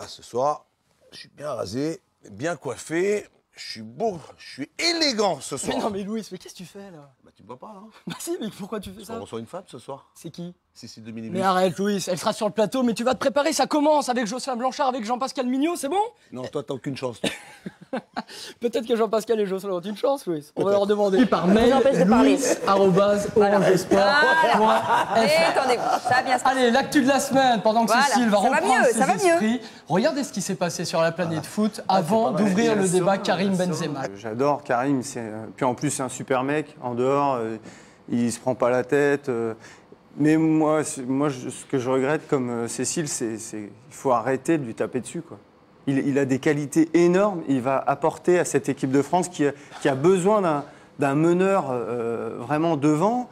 Là, ce soir, je suis bien rasé, bien coiffé. Je suis beau, je suis élégant ce soir. Mais non, mais Louis, mais qu'est-ce que tu fais là? Bah, tu me vois pas, là. Bah si, mais pourquoi tu fais Parce ça? qu'on reçoit une femme ce soir. C'est qui? Cécile de Minibus. Mais arrête, Louis, elle sera sur le plateau, mais tu vas te préparer, ça commence avec Jocelyn Blanchard, avec Jean-Pascal Mignot, c'est bon? Non, toi, t'as aucune chance. Toi. Peut-être que Jean-Pascal et Jocelyn ont une chance, Louis. On va leur demander. Par mail, louis@orangesport.fr. Détendez-vous, ça va bien se passer. Allez, l'actu de la semaine, pendant que Voilà, Cécile va ça va reprendre mieux, ses ça va esprits. Regardez ce qui s'est passé sur la planète foot avant d'ouvrir le débat Karim-Benzema. J'adore Karim, puis en plus c'est un super mec, en dehors, il se prend pas la tête. Mais moi, ce que je regrette comme Cécile, c'est qu'il faut arrêter de lui taper dessus, quoi. Il a des qualités énormes, il va apporter à cette équipe de France qui a besoin d'un meneur vraiment devant.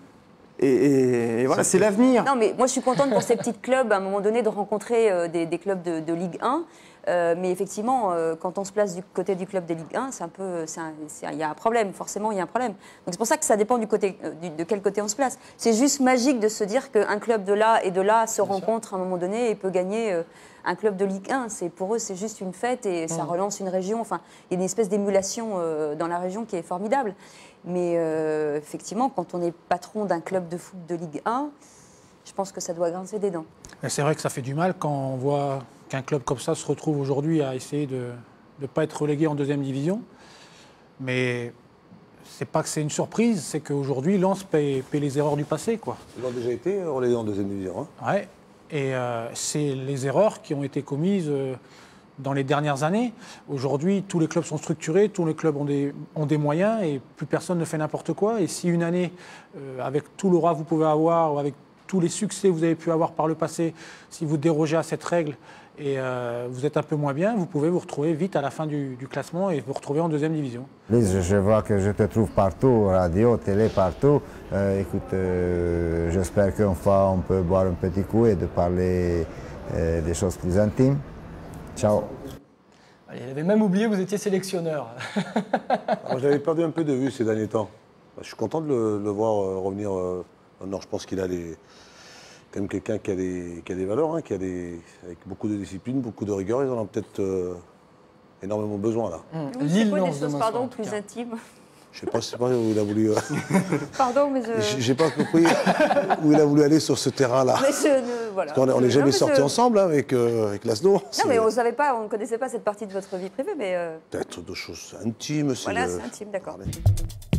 Et voilà, c'est l'avenir. Non, mais moi je suis contente pour ces petits clubs, à un moment donné, de rencontrer des clubs de Ligue 1. Mais effectivement, quand on se place du côté du club de Ligue 1, il y a un problème, forcément il y a un problème. Donc c'est pour ça que ça dépend de quel côté on se place. C'est juste magique de se dire qu'un club de là et de là se rencontre à un moment donné et peut gagner un club de Ligue 1. Pour eux, c'est juste une fête et ça relance une région. Enfin, il y a une espèce d'émulation dans la région qui est formidable. Mais effectivement, quand on est patron d'un club de foot de Ligue 1, je pense que ça doit grincer des dents. C'est vrai que ça fait du mal quand on voit qu'un club comme ça se retrouve aujourd'hui à essayer de ne pas être relégué en deuxième division. Mais c'est pas que c'est une surprise, c'est qu'aujourd'hui, Lens paie les erreurs du passé, quoi. Ils ont déjà été relégués en deuxième division. Hein. Ouais. Et c'est les erreurs qui ont été commises dans les dernières années. Aujourd'hui, tous les clubs sont structurés, tous les clubs ont des moyens et plus personne ne fait n'importe quoi. Et si une année, avec tout l'aura que vous pouvez avoir, ou avec tous les succès que vous avez pu avoir par le passé, si vous dérogez à cette règle et vous êtes un peu moins bien, vous pouvez vous retrouver vite à la fin du classement et vous retrouver en deuxième division. Lise, je vois que je te trouve partout, radio, télé, partout. Écoute, j'espère qu'une fois on peut boire un petit coup et de parler des choses plus intimes. Ciao. Allez, elle avait même oublié que vous étiez sélectionneur. Alors, je l'avais perdu un peu de vue ces derniers temps. Je suis content de le voir revenir. Non, je pense qu'il a quand même quelqu'un qui a des valeurs, hein, avec beaucoup de discipline, beaucoup de rigueur. Ils en ont peut-être énormément besoin là. C'est quoi des choses, pardon, plus intimes? Je sais pas où il a voulu. Pardon, mais je. J'ai pas compris où il a voulu aller sur ce terrain-là. Voilà. Parce qu'on n'est jamais sortis ensemble hein, avec Laszlo. Non, mais on ne connaissait pas cette partie de votre vie privée, mais. Peut-être de choses intimes. Voilà, c'est intime, d'accord.